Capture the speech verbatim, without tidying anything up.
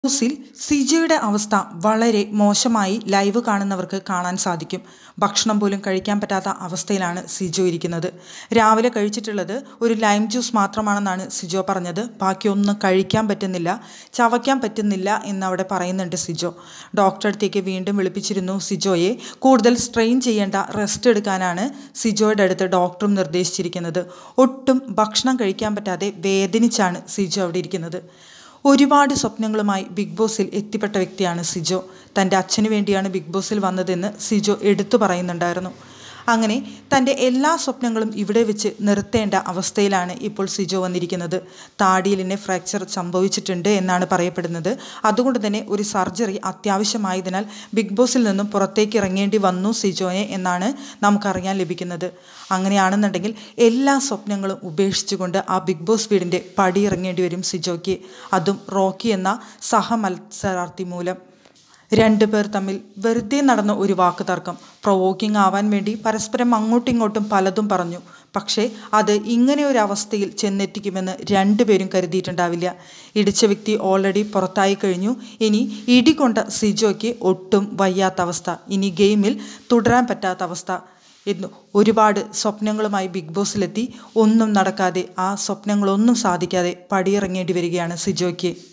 ഹൗസിൽ സിജോയുടെ അവസ്ഥ വളരെ മോശമായി ലൈവ് കാണുന്നവർക്ക് കാണാൻ സാധിക്കും. ഭക്ഷണം പോലും കഴിക്കാൻ പറ്റാത്ത അവസ്ഥയിലാണ് സിജോ ഇരിക്കുന്നത്. രാവിലെ കഴിച്ചിട്ടുള്ളത് ഒരു ലൈം ജ്യൂസ് മാത്രമാണെന്നാണ് സിജോ പറഞ്ഞത്. ബാക്കിയൊന്നും കഴിക്കാൻ പറ്റുന്നില്ല, ചവയ്ക്കാൻ പറ്റുന്നില്ല എന്നവിടെ പറയുന്നുണ്ട് സിജോ. ഡോക്ടറെ അടുത്തേക്ക് വീണ്ടും വിളിപ്പിച്ചിരുന്നു സിജോയെ. കൂടുതൽ സ്ട്രെയിൻ ചെയ്യേണ്ട, റെസ്റ്റ് എടുക്കാനാണ് സിജോയുടെ അടുത്ത് ഡോക്ടറും നിർദ്ദേശിച്ചിരിക്കുന്നത്. ഒട്ടും ഭക്ഷണം കഴിക്കാൻ പറ്റാതെ വേദനിച്ചാണ് സിജോ അവിടെ ഇരിക്കുന്നത്. ഒരുപാട് സ്വപ്നങ്ങളുമായി ബിഗ് ബോസിൽ എത്തിപ്പെട്ട വ്യക്തിയാണ് സിജോ. തൻ്റെ അച്ഛന് വേണ്ടിയാണ് ബിഗ് ബോസിൽ വന്നതെന്ന് സിജോ എടുത്തു പറയുന്നുണ്ടായിരുന്നു. അങ്ങനെ തൻ്റെ എല്ലാ സ്വപ്നങ്ങളും ഇവിടെ വെച്ച് നിർത്തേണ്ട അവസ്ഥയിലാണ് ഇപ്പോൾ സിജോ വന്നിരിക്കുന്നത്. താടിയിലിന് ഫ്രാക്ചർ സംഭവിച്ചിട്ടുണ്ട് എന്നാണ് പറയപ്പെടുന്നത്. അതുകൊണ്ട് തന്നെ ഒരു സർജറി അത്യാവശ്യമായതിനാൽ ബിഗ് ബോസിൽ നിന്നും പുറത്തേക്ക് ഇറങ്ങേണ്ടി വന്നു സിജോനെ എന്നാണ് നമുക്കറിയാൻ ലഭിക്കുന്നത്. അങ്ങനെയാണെന്നുണ്ടെങ്കിൽ എല്ലാ സ്വപ്നങ്ങളും ഉപേക്ഷിച്ചുകൊണ്ട് ആ ബിഗ് ബോസ് വീടിൻ്റെ പടി ഇറങ്ങേണ്ടി വരും സിജോയ്ക്ക്. അതും റോക്കി എന്ന സഹമത്സരാർത്ഥി മൂലം. രണ്ടു പേർ തമ്മിൽ വെറുതെ നടന്ന ഒരു വാക്ക് തർക്കം. പ്രൊവോക്കിംഗ് ആവാൻ വേണ്ടി പരസ്പരം അങ്ങോട്ടും ഇങ്ങോട്ടും പലതും പറഞ്ഞു. പക്ഷേ അത് ഇങ്ങനെ ഒരു അവസ്ഥയിൽ ചെന്നെത്തിക്കുമെന്ന് രണ്ടുപേരും കരുതിയിട്ടുണ്ടാവില്ല. ഇടിച്ച വ്യക്തി ഓൾറെഡി പുറത്തായി കഴിഞ്ഞു. ഇനി ഇടികൊണ്ട സിജോയ്ക്ക് ഒട്ടും വയ്യാത്ത അവസ്ഥ, ഇനി ഗെയിമിൽ തുടരാൻ പറ്റാത്ത അവസ്ഥ എന്ന് ഒരുപാട് സ്വപ്നങ്ങളുമായി ബിഗ് ബോസിലെത്തി ഒന്നും നടക്കാതെ, ആ സ്വപ്നങ്ങളൊന്നും സാധിക്കാതെ പടിയിറങ്ങേണ്ടി വരികയാണ് സിജോയ്ക്ക്.